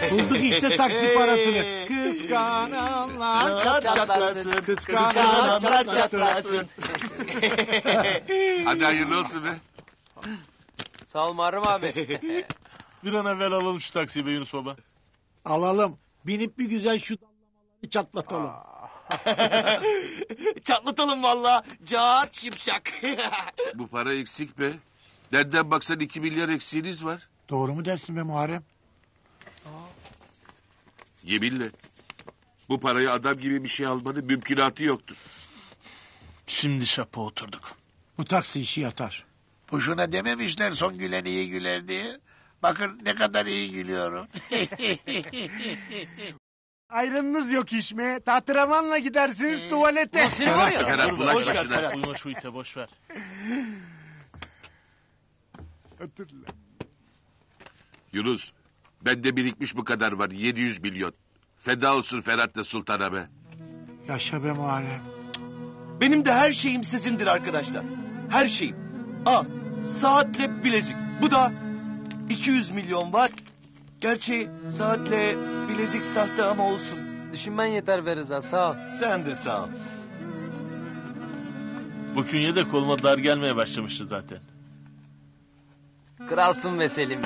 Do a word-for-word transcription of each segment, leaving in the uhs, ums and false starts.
Bulduk işte taksi parasını. Kıskananlar çatlasın. Kıskananlar çatlasın. Hadi hayırlı olsun be. Sağ ol Muharrem abi. Bir an evvel alalım şu taksiyi be Yunus baba. Alalım. Binip bir güzel şu dallamaları çatlatalım. Çatlatalım valla. Cahat şipşak. Bu para eksik be. Nereden baksan iki milyar eksiğiniz var. Doğru mu dersin be Muharrem? Yeminle. Bu parayı adam gibi bir şey almanın mümkünatı yoktur. Şimdi şapa oturduk. Bu taksi işi yatar. Boşuna dememişler son gülen iyi güler diye. Bakın ne kadar iyi gülüyorum. Ayrınınız yok iş mi? Tahtıramanla gidersiniz ee, tuvalete. Ferhat, Ferhat bulaş boş başına. Ver, uyma şu ite boş ver. Hatırla. Yunus, bende birikmiş bu kadar var. Yedi yüz milyon. Feda olsun Ferhat'la Sultan'a be. Yaşa be Muharrem. Benim de her şeyim sizindir arkadaşlar. Her şeyim. Al, saatle bilezik. Bu da iki yüz milyon var. Gerçi saatle bilezik sahte ama olsun. Düşünmen yeter be Rıza, sağ ol. Sen de sağ ol. Bu künye de koluma dar gelmeye başlamıştı zaten. Kralsın be Selim.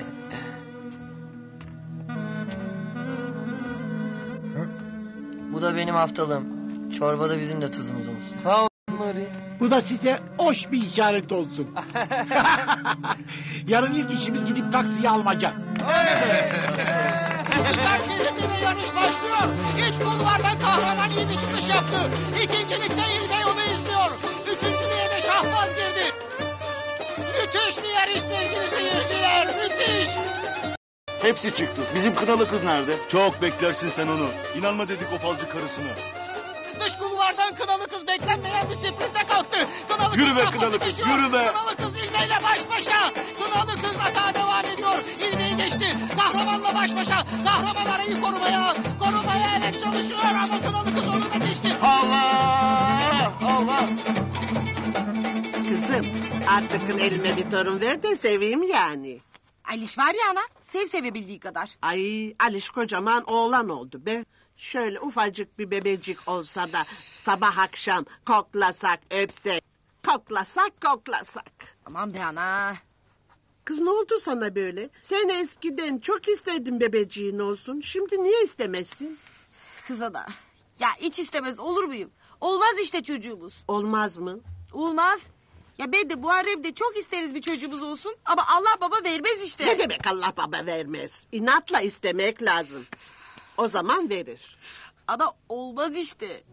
Bu da benim haftalığım. Çorbada bizim de tuzumuz olsun. Sağ ol Nuri. Bu da size hoş bir işaret olsun. Yarın ilk işimiz gidip taksiyi almaca. Kızlar şehrinde yarış başlıyor. İç kulvardan kahraman iyi bir çıkış yaptı. İkincilikte İlme yolu izliyor. Üçüncülüğe de Şahbaz girdi. Müthiş bir yarış sevgili seyirciler. Müthiş. Hepsi çıktı. Bizim kınalı kız nerede? Çok beklersin sen onu. İnanma dedik o falcı karısına. Dış kulvardan kınalı kız beklenmeyen bir sprinte kalktı. Kınalı yürü kız be Şahbaz'ı kınalı kız, geçiyor. yürü be. Kınalı kız İlme ile baş başa. Kınalı kız atağa devam ediyor. İlme'yi geçti. Kahramanla baş başa. Kahraman arayı korumaya. Korumaya evet çalışıyor ama kınalı kız onu da geçti. Allah! Allah! Kızım artık elime bir torun ver de seveyim yani. Aliş var ya ana, sev sevebildiği kadar. Ay Aliş kocaman oğlan oldu be. Şöyle ufacık bir bebecik olsa da sabah akşam koklasak öpsek. Koklasak koklasak. Aman be ana. Kız ne oldu sana böyle? Sen eskiden çok istedin bebeciğin olsun. Şimdi niye istemezsin? Kıza da. Ya hiç istemez olur muyum? Olmaz işte çocuğumuz. Olmaz mı? Olmaz. Ya ben de Muharrem'de çok isteriz bir çocuğumuz olsun ama Allah baba vermez işte. Ne demek Allah baba vermez? İnatla istemek lazım. O zaman verir. Ana olmaz işte.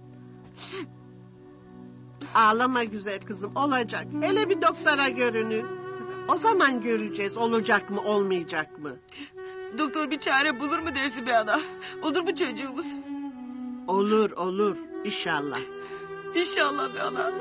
Ağlama güzel kızım olacak. Hele bir doktora görünün. O zaman göreceğiz olacak mı olmayacak mı? Doktor bir çare bulur mu dersin be ana? Olur mu çocuğumuz? Olur olur inşallah. İnşallah be ana.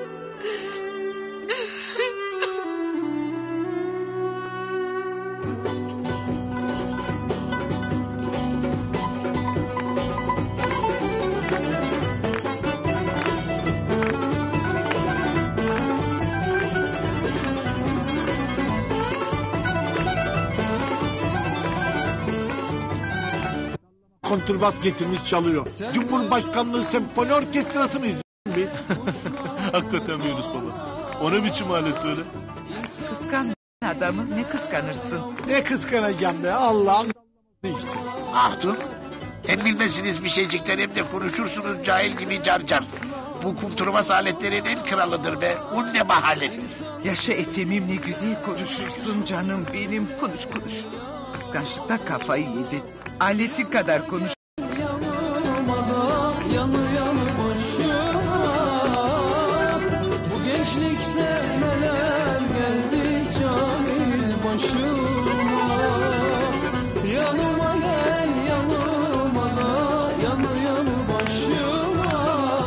Kontrbas getirmiş çalıyor. Cumhurbaşkanlığı Senfoni Orkestrası mı izliyoruz biz? Hakikaten Yunus baba. O ne biçim alet öyle? Kıskan adamı ne kıskanırsın? Ne kıskanacağım be Allah'ım işte. Ahtun hem bilmezsiniz bir şeycikler hem de konuşursunuz cahil gibi car car. Bu kunturmaz aletlerin en kralıdır be. Un ne mahalet. Yaşa etemim ne güzel konuşursun canım benim. Konuş konuş. Kıskançlıkta kafayı yedi. Aletin kadar konuş. Yanı yanı başıma. Bu gençlikte neler geldi cahil başıma. Yanıma gel yanıma da yanı yanı başıma.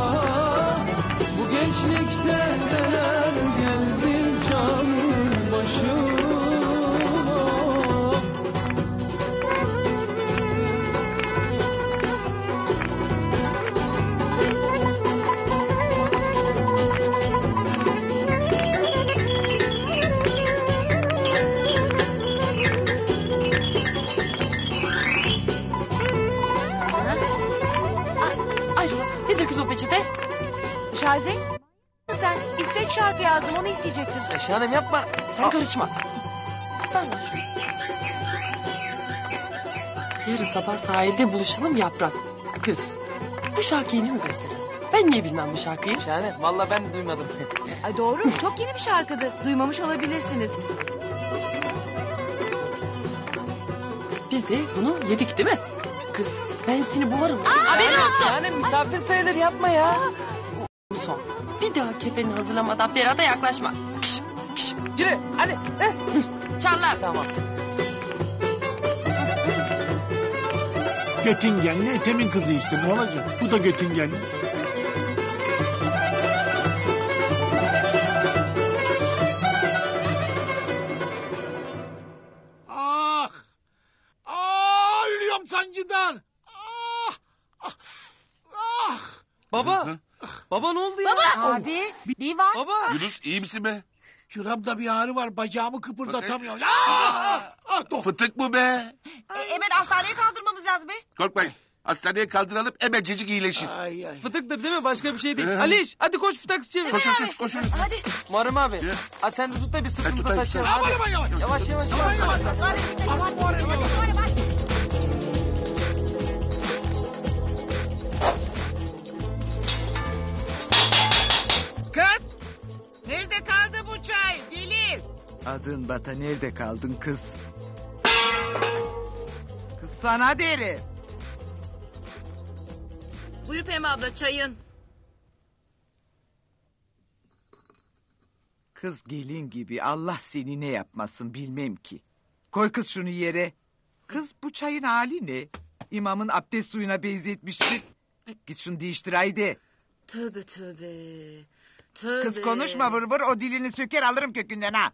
Bu gençlikte neler geldi cahil başıma. Taze. Sen istek şarkı yazdım onu isteyecektim. Ya Şahanem yapma. Sen karışma. Yarın sabah sahilde buluşalım Yaprak. Kız, bu şarkıyı yeni mi bestledin? Ben niye bilmem bu şarkıyı? Şahane. Vallahi ben de duymadım. Ay doğru çok yeni bir şarkıdır. Duymamış olabilirsiniz. Biz de bunu yedik değil mi? Kız, ben seni boğarım. Haberin olsun. Şahane misafir sayılır yapma ya. Bu son. Bir daha kefeni hazırlamadan Ferhat'a yaklaşma. Kış, kış. Yürü hadi. Eh. Çarlar. Tamam. Götüngenli Ethem'in kızı işte ne olacak? Bu da Götüngenli. Ah! Ah! Ölüyorum sancıdan! Ah! Ah! Ah! Baba. Baba ne oldu ya? Baba. Abi ne var? Baba. Yunus iyi misin be? Şuramda bir ağrı var. Bacağımı kıpırdatamıyorum. Ah! Ah! Ah! Fıtık mı be? E, hemen hastaneye kaldırmamız lazım be. Korkmayın. Hastaneye kaldıralım hemencecik iyileşir. Ay ay. Fıtıktır değil mi? Başka bir şey değil. Ee? Aliş hadi koş bir taksi çevir. Koşun koş koşun. Hadi. Muharrem abi. Hadi sen de tut da bir sırtımıza tutayım. taşıyalım. Aman Hadi. aman yavaş. Yavaş yavaş yavaş. Aman bu arada. Kız! Nerede kaldı bu çay? Delil! Adın Bata nerede kaldın kız? Kız sana derim. Buyur Pembe abla çayın. Kız gelin gibi Allah seni ne yapmasın bilmem ki. Koy kız şunu yere. Kız bu çayın hali ne? İmamın abdest suyuna benzetmişsin. Git şunu değiştir haydi. Tövbe tövbe. Tövbe. Kız konuşma vır vır o dilini söker alırım kökünden ha.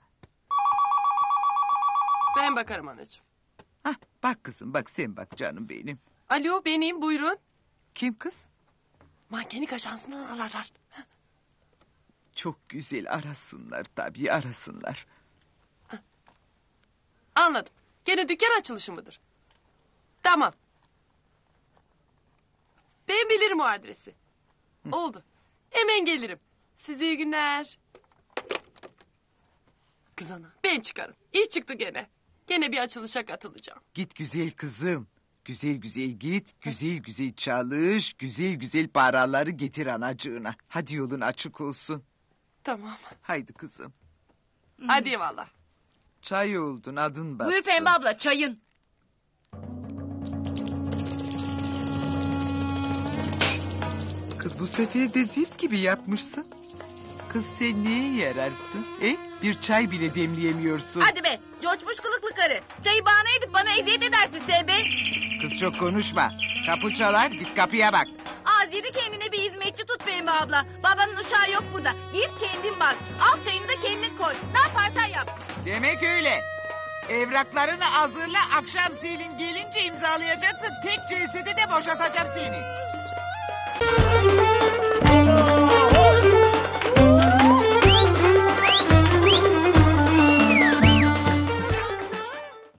Ben bakarım anacığım. Hah, bak kızım bak sen bak canım benim. Alo benim buyurun. Kim kız? Mankenik ajansından ararlar. Çok güzel arasınlar tabii arasınlar. Anladım. Gene dükkan açılışı mıdır? Tamam. Ben bilirim o adresi. Oldu. Hemen gelirim. Size iyi günler. Kız ana ben çıkarım. İş çıktı gene. Gene bir açılışa katılacağım. Git güzel kızım. Güzel güzel git, güzel güzel çalış, güzel güzel paraları getir anacığına. Hadi yolun açık olsun. Tamam. Haydi kızım. Hadi eyvallah. Çay oldun adın batsın. Buyur Pembe abla çayın. Kız bu sefer de zift gibi yapmışsın. Kız sen neye yararsın? E? Bir çay bile demleyemiyorsun. Hadi be coşmuş kılıklı karı. Çayı bahane edip bana eziyet edersin sen be. Kız çok konuşma. Kapı çalar git kapıya bak. Az yedi kendine bir hizmetçi tut Pembe abla. Babanın uşağı yok burada. Git kendin bak. Al çayını da kendin koy. Ne yaparsan yap. Demek öyle. Evraklarını hazırla akşam senin gelince imzalayacaksın. Tek celsede de boşatacağım seni.